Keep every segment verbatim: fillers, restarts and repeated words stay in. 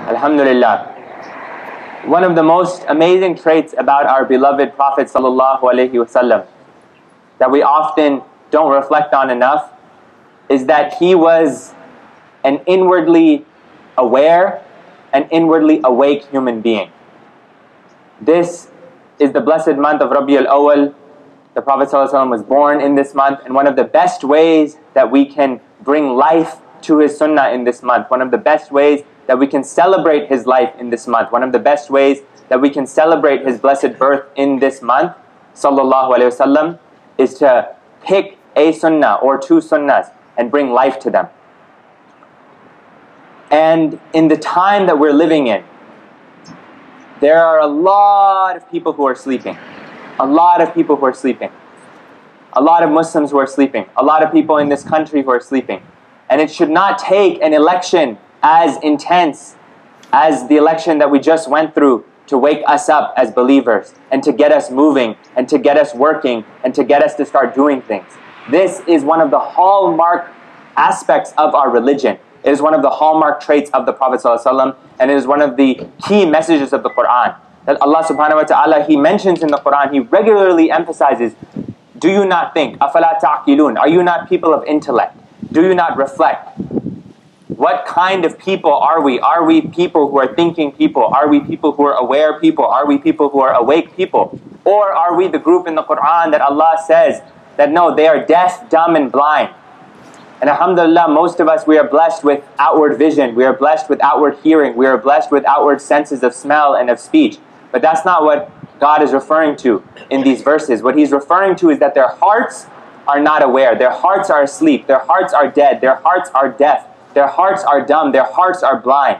Alhamdulillah. One of the most amazing traits about our beloved Prophet sallallahu alaihi wasallam that we often don't reflect on enough is that he was an inwardly aware and inwardly awake human being. This is the blessed month of Rabi al-Awwal. The Prophet ﷺ was born in this month, and one of the best ways that we can bring life to his sunnah in this month, one of the best ways that we can celebrate his life in this month, one of the best ways that we can celebrate his blessed birth in this month, sallallahu alaihi wasallam, is to pick a sunnah or two sunnahs and bring life to them. And in the time that we're living in, there are a lot of people who are sleeping. A lot of people who are sleeping. A lot of Muslims who are sleeping. A lot of people in this country who are sleeping. And it should not take an election as intense as the election that we just went through to wake us up as believers and to get us moving and to get us working and to get us to start doing things. This is one of the hallmark aspects of our religion. It is one of the hallmark traits of the Prophet ﷺ, and it is one of the key messages of the Quran. That Allah subhanahu wa ta'ala, He mentions in the Quran, He regularly emphasizes, do you not think? أَفَلَا تَعْقِلُونَ? Are you not people of intellect? Do you not reflect? What kind of people are we? Are we people who are thinking people? Are we people who are aware people? Are we people who are awake people? Or are we the group in the Quran that Allah says that no, they are deaf, dumb, and blind? And alhamdulillah, most of us, we are blessed with outward vision. We are blessed with outward hearing. We are blessed with outward senses of smell and of speech. But that's not what God is referring to in these verses. What He's referring to is that their hearts are not aware. Their hearts are asleep. Their hearts are dead. Their hearts are deaf. Their hearts are dumb. Their hearts are blind.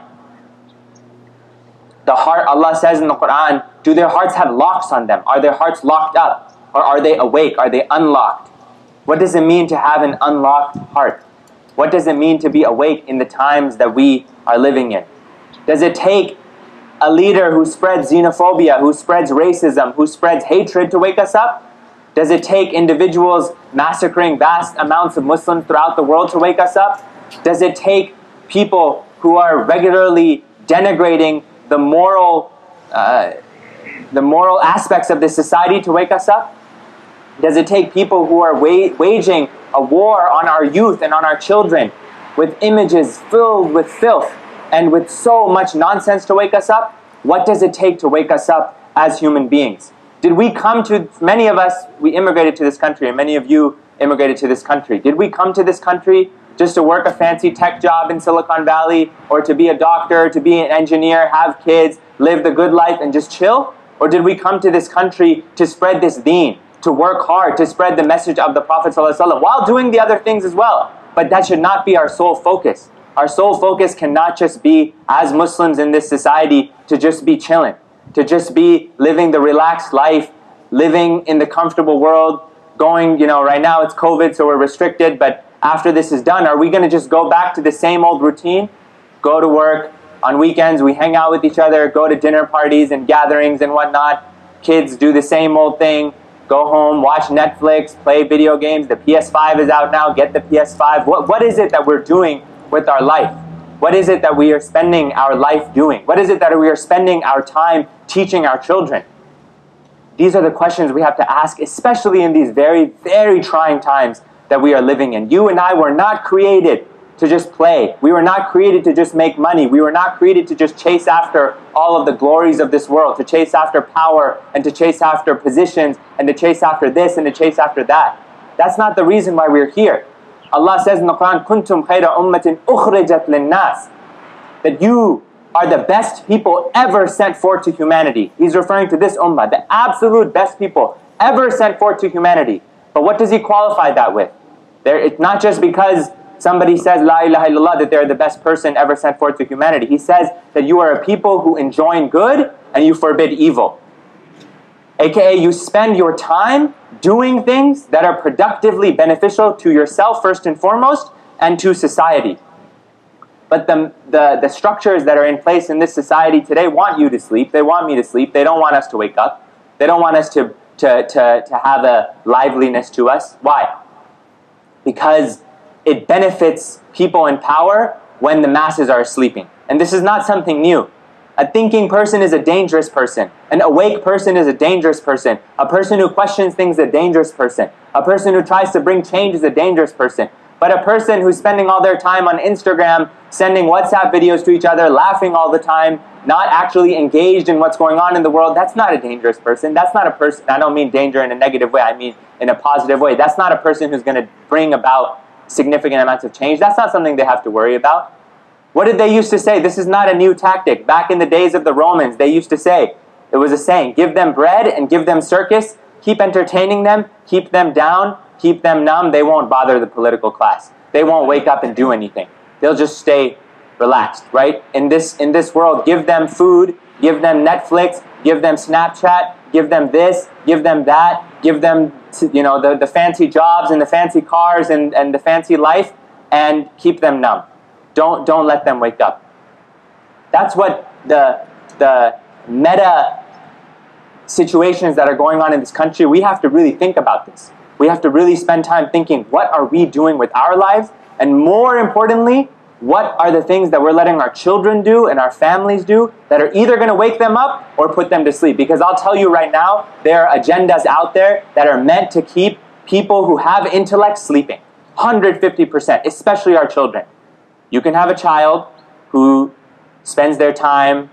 The heart, Allah says in the Quran, do their hearts have locks on them? Are their hearts locked up? Or are they awake? Are they unlocked? What does it mean to have an unlocked heart? What does it mean to be awake in the times that we are living in? Does it take a leader who spreads xenophobia, who spreads racism, who spreads hatred to wake us up? Does it take individuals massacring vast amounts of Muslims throughout the world to wake us up? Does it take people who are regularly denigrating the moral, uh, the moral aspects of this society to wake us up? Does it take people who are wa waging a war on our youth and on our children with images filled with filth and with so much nonsense to wake us up? What does it take to wake us up as human beings? Did we come to, many of us, we immigrated to this country, and many of you immigrated to this country. Did we come to this country just to work a fancy tech job in Silicon Valley, or to be a doctor, to be an engineer, have kids, live the good life and just chill? Or did we come to this country to spread this deen, to work hard, to spread the message of the Prophet ﷺ, while doing the other things as well? But that should not be our sole focus. Our sole focus cannot just be, as Muslims in this society, to just be chilling, to just be living the relaxed life, living in the comfortable world, going, you know, right now it's COVID, so we're restricted, but after this is done, are we going to just go back to the same old routine? Go to work, on weekends we hang out with each other, go to dinner parties and gatherings and whatnot. Kids do the same old thing, go home, watch Netflix, play video games. The P S five is out now, get the P S five. What, what is it that we're doing with our life? What is it that we are spending our life doing? What is it that we are spending our time teaching our children? These are the questions we have to ask, especially in these very, very trying times that we are living in. You and I were not created to just play. We were not created to just make money. We were not created to just chase after all of the glories of this world, to chase after power and to chase after positions and to chase after this and to chase after that. That's not the reason why we're here. Allah says in the Quran, "Kuntum khayra ummatin ukhrijat linnas," that you are the best people ever sent forth to humanity. He's referring to this ummah, the absolute best people ever sent forth to humanity. But what does He qualify that with? There, it's not just because somebody says La ilaha illallah that they're the best person ever sent forth to humanity. He says that you are a people who enjoin good and you forbid evil. A K A you spend your time doing things that are productively beneficial to yourself first and foremost and to society. But the, the, the structures that are in place in this society today want you to sleep. They want me to sleep. They don't want us to wake up. They don't want us to, to, to, to have a liveliness to us. Why? Because it benefits people in power when the masses are sleeping. And this is not something new. A thinking person is a dangerous person. An awake person is a dangerous person. A person who questions things is a dangerous person. A person who tries to bring change is a dangerous person. But a person who's spending all their time on Instagram, sending WhatsApp videos to each other, laughing all the time, not actually engaged in what's going on in the world, that's not a dangerous person. That's not a person, I don't mean danger in a negative way, I mean in a positive way. That's not a person who's going to bring about significant amounts of change. That's not something they have to worry about. What did they used to say? This is not a new tactic. Back in the days of the Romans, they used to say, it was a saying, give them bread and give them circus, keep entertaining them, keep them down, keep them numb, they won't bother the political class. They won't wake up and do anything. They'll just stay relaxed, right? In this, in this world, give them food, give them Netflix, give them Snapchat, give them this, give them that, give them, you know, the, the fancy jobs and the fancy cars and, and the fancy life, and keep them numb. Don't, don't let them wake up. That's what the, the meta situations that are going on in this country, we have to really think about this. We have to really spend time thinking, what are we doing with our lives? And more importantly, what are the things that we're letting our children do and our families do that are either going to wake them up or put them to sleep? Because I'll tell you right now, there are agendas out there that are meant to keep people who have intellect sleeping. one hundred fifty percent, especially our children. You can have a child who spends their time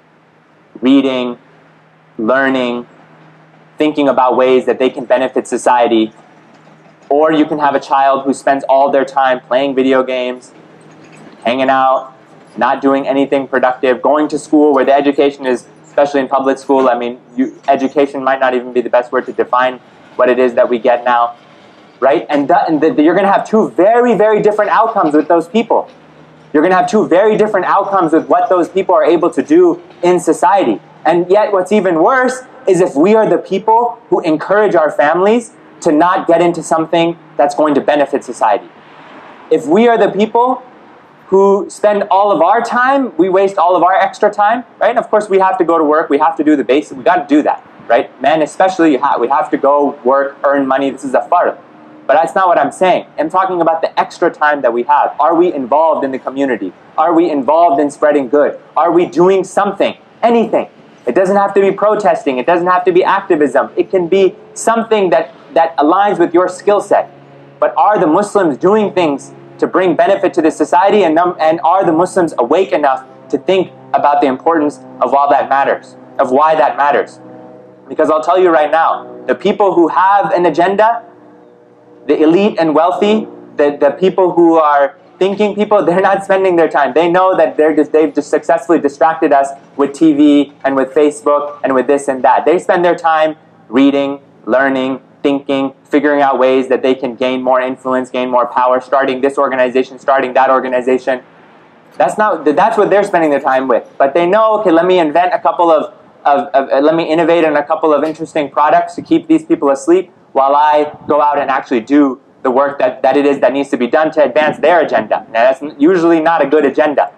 reading, learning, thinking about ways that they can benefit society. Or you can have a child who spends all their time playing video games, hanging out, not doing anything productive, going to school where the education is, especially in public school, I mean, you, education might not even be the best word to define what it is that we get now, right? And, that, and the, you're going to have two very, very different outcomes with those people. You're going to have two very different outcomes with what those people are able to do in society. And yet what's even worse is if we are the people who encourage our families to not get into something that's going to benefit society. If we are the people who spend all of our time, we waste all of our extra time, right? And of course we have to go to work, we have to do the basic, we got to do that, right? Men especially, you have, we have to go work, earn money, this is a fard. But that's not what I'm saying. I'm talking about the extra time that we have. Are we involved in the community? Are we involved in spreading good? Are we doing something, anything? It doesn't have to be protesting, it doesn't have to be activism. It can be something that, that aligns with your skill set. But are the Muslims doing things to bring benefit to the society, and, and are the Muslims awake enough to think about the importance of all that matters, of why that matters? Because I'll tell you right now, the people who have an agenda, the elite and wealthy, the, the people who are thinking people, they're not spending their time. They know that they're just, they've just successfully distracted us with T V and with Facebook and with this and that. They spend their time reading, learning, thinking, figuring out ways that they can gain more influence, gain more power, starting this organization, starting that organization. That's not, that's what they're spending their time with. But they know, okay, let me invent a couple of, of, of uh, let me innovate on a couple of interesting products to keep these people asleep while I go out and actually do the work that, that it is that needs to be done to advance their agenda. Now that's usually not a good agenda.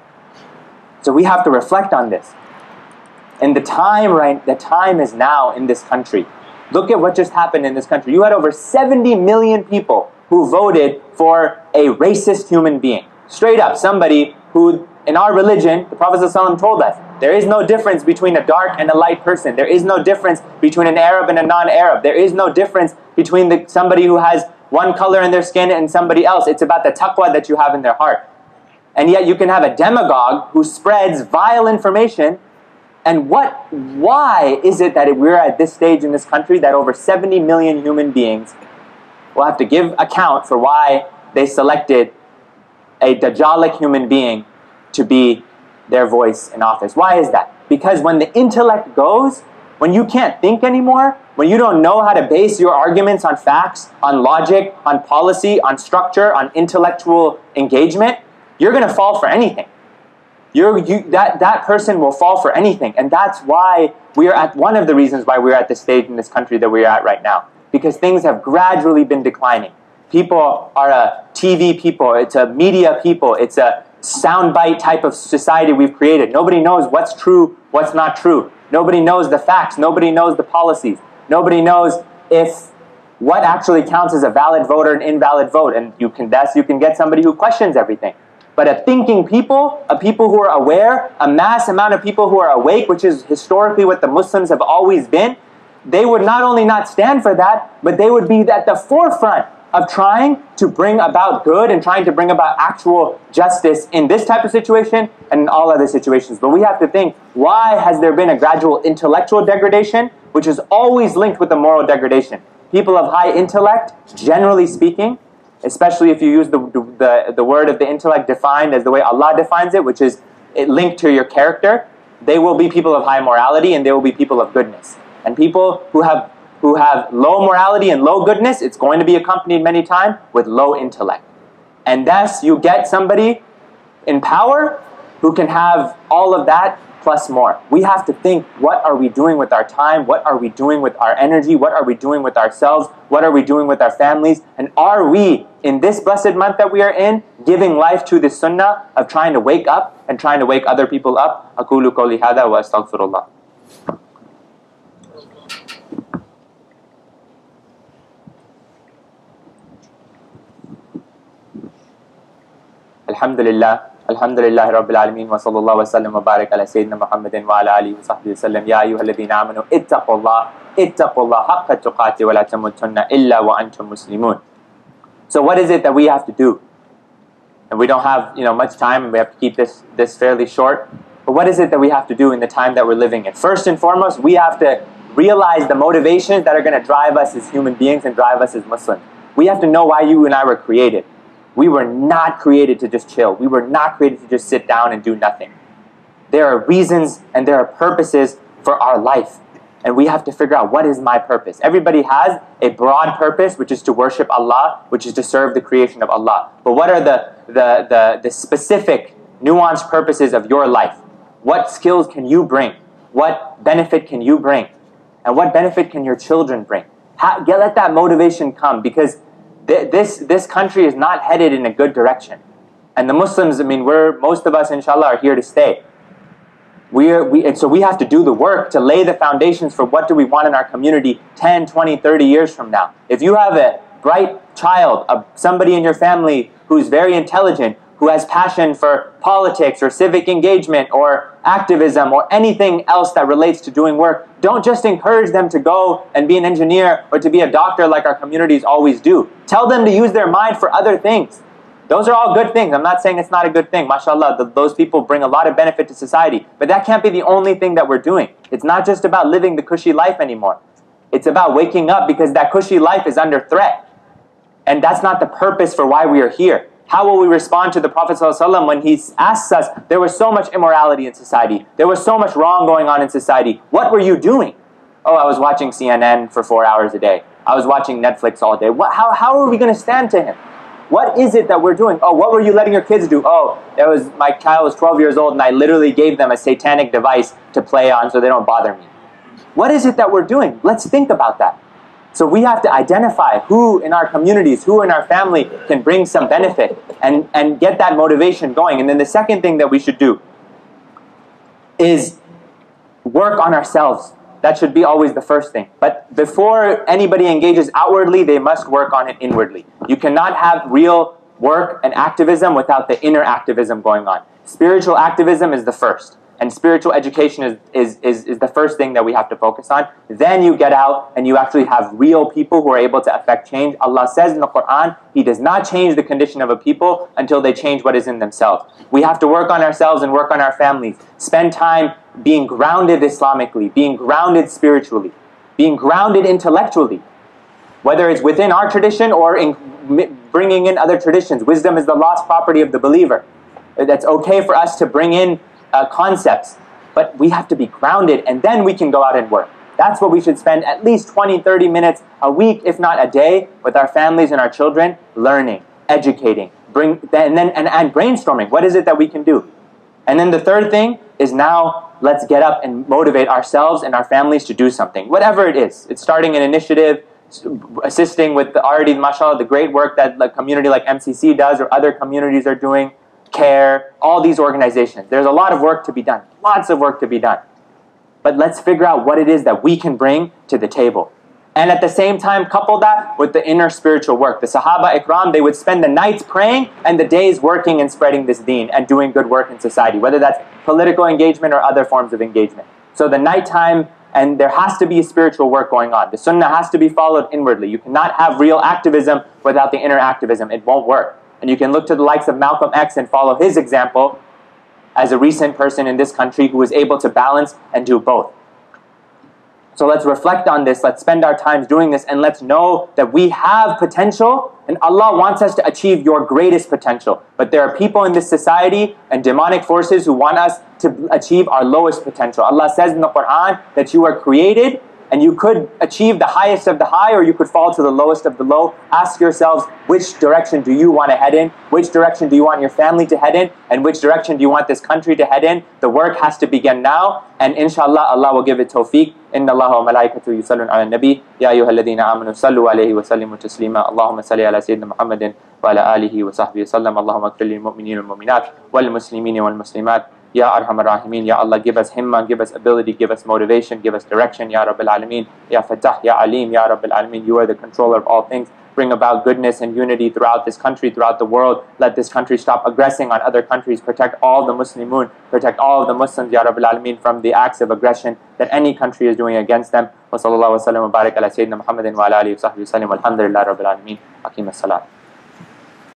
So we have to reflect on this. And the time, right, the time is now in this country. Look at what just happened in this country. You had over seventy million people who voted for a racist human being. Straight up, somebody who, in our religion, the Prophet ﷺ told us, there is no difference between a dark and a light person. There is no difference between an Arab and a non-Arab. There is no difference between the, somebody who has one color in their skin and somebody else. It's about the taqwa that you have in their heart. And yet you can have a demagogue who spreads vile information. And what, why is it that we're at this stage in this country that over seventy million human beings will have to give account for why they selected a Dajjalic human being to be their voice in office? Why is that? Because when the intellect goes, when you can't think anymore, when you don't know how to base your arguments on facts, on logic, on policy, on structure, on intellectual engagement, you're going to fall for anything. You're, you, that, that person will fall for anything. And that's why we are at, one of the reasons why we're at the stage in this country that we're at right now. Because things have gradually been declining. People are a T V people, it's a media people, it's a soundbite type of society we've created. Nobody knows what's true, what's not true. Nobody knows the facts, nobody knows the policies. Nobody knows if what actually counts as a valid vote or an invalid vote. And you can, thus you can get somebody who questions everything. But a thinking people, a people who are aware, a mass amount of people who are awake, which is historically what the Muslims have always been, they would not only not stand for that, but they would be at the forefront of trying to bring about good and trying to bring about actual justice in this type of situation and in all other situations. But we have to think, why has there been a gradual intellectual degradation, which is always linked with the moral degradation? People of high intellect, generally speaking, especially if you use the, the, the word of the intellect defined as the way Allah defines it, which is it linked to your character, they will be people of high morality and they will be people of goodness. And people who have who have low morality and low goodness, it's going to be accompanied many times with low intellect. And thus you get somebody in power who can have all of that plus more. We have to think, what are we doing with our time? What are we doing with our energy? What are we doing with ourselves? What are we doing with our families? And are we, in this blessed month that we are in, giving life to this sunnah of trying to wake up and trying to wake other people up? أقول قولي هذا وأستغفر الله. Alhamdulillah, Alhamdulillah Rabbil Alameen wa sallallahu wa sallam wa barak ala Sayyidina Muhammadin wa ala alihi wa sahbihi wa sallam. Ya ayyuhalladhina amanu ittaqullah, ittaqullah haqqa tuqati wa la tamutunna illa wa antum muslimun. So what is it that we have to do? And we don't have, you know, much time, and we have to keep this, this fairly short. But what is it that we have to do in the time that we're living in? First and foremost, we have to realize the motivations that are going to drive us as human beings and drive us as Muslims. We have to know why you and I were created. We were not created to just chill. We were not created to just sit down and do nothing. There are reasons and there are purposes for our life. And we have to figure out, what is my purpose? Everybody has a broad purpose, which is to worship Allah, which is to serve the creation of Allah. But what are the, the, the, the specific, nuanced purposes of your life? What skills can you bring? What benefit can you bring? And what benefit can your children bring? How, get, let that motivation come, because This, this country is not headed in a good direction. And the Muslims, I mean, we're, most of us, inshallah, are here to stay. We're, we, and so we have to do the work to lay the foundations for what do we want in our community ten, twenty, thirty years from now. If you have a bright child, a, somebody in your family who's very intelligent, who has passion for politics or civic engagement or activism or anything else that relates to doing work, don't just encourage them to go and be an engineer or to be a doctor like our communities always do. Tell them to use their mind for other things. Those are all good things. I'm not saying it's not a good thing. MashaAllah, the, those people bring a lot of benefit to society. But that can't be the only thing that we're doing. It's not just about living the cushy life anymore. It's about waking up, because that cushy life is under threat. And that's not the purpose for why we are here. How will we respond to the Prophet ﷺ when he asks us, there was so much immorality in society, there was so much wrong going on in society, what were you doing? Oh, I was watching C N N for four hours a day. I was watching Netflix all day. What, how, how are we going to stand to him? What is it that we're doing? Oh, what were you letting your kids do? Oh, that was, my child was twelve years old and I literally gave them a satanic device to play on so they don't bother me. What is it that we're doing? Let's think about that. So we have to identify who in our communities, who in our family can bring some benefit and, and get that motivation going. And then the second thing that we should do is work on ourselves. That should be always the first thing. But before anybody engages outwardly, they must work on it inwardly. You cannot have real work and activism without the inner activism going on. Spiritual activism is the first. And spiritual education is, is, is, is the first thing that we have to focus on. Then you get out and you actually have real people who are able to affect change. Allah says in the Quran, He does not change the condition of a people until they change what is in themselves. We have to work on ourselves and work on our families. Spend time being grounded Islamically, being grounded spiritually, being grounded intellectually. Whether it's within our tradition or in bringing in other traditions. Wisdom is the lost property of the believer. That's okay for us to bring in Uh, concepts, but we have to be grounded, and then we can go out and work. That's what we should spend at least twenty, thirty minutes a week, if not a day, with our families and our children, learning, educating, bring, and then and, and brainstorming. What is it that we can do? And then the third thing is, now let's get up and motivate ourselves and our families to do something, whatever it is. It's starting an initiative, assisting with the already, mashallah, the great work that a community like M C C does or other communities are doing. CARE, all these organizations. There's a lot of work to be done. Lots of work to be done. But let's figure out what it is that we can bring to the table. And at the same time, couple that with the inner spiritual work. The Sahaba Ikram, they would spend the nights praying and the days working and spreading this deen and doing good work in society, whether that's political engagement or other forms of engagement. So the nighttime, and there has to be spiritual work going on. The sunnah has to be followed inwardly. You cannot have real activism without the inner activism. It won't work. And you can look to the likes of Malcolm X and follow his example as a recent person in this country who was able to balance and do both. So let's reflect on this, let's spend our times doing this, and let's know that we have potential, and Allah wants us to achieve your greatest potential. But there are people in this society and demonic forces who want us to achieve our lowest potential. Allah says in the Quran that you are created, and you could achieve the highest of the high, or you could fall to the lowest of the low. Ask yourselves, which direction do you want to head in? Which direction do you want your family to head in? And which direction do you want this country to head in? The work has to begin now, and inshallah, Allah will give it tawfiq. Inna Allah wa malaikatu yusallun ala nabi. Ya ayyuha alladhina amanu sallu alayhi wa sallimu taslima. Allahumma salli ala sayyidina Muhammadin wa ala alihi wa sahbihi wa sallam. Allahumma akfir lil mu'minina wal mu'minat wal muslimina wal muslimat. Ya Arhamar Rahimin, Ya Allah, give us himma, give us ability, give us motivation, give us direction, Ya Rabbil Alameen, Ya Fatah, Ya Alim, Ya Rabbil Alameen, you are the controller of all things. Bring about goodness and unity throughout this country, throughout the world. Let this country stop aggressing on other countries. Protect all the Muslimun, protect all of the Muslims, Ya Rabbil Alameen, from the acts of aggression that any country is doing against them. Wa sallallahu wa sallam wa barak ala Sayyidina Muhammadin wa ala alihi wa sahbihi wa sallam. Alhamdulillah Rabbil Alameen. Aqim as-salat.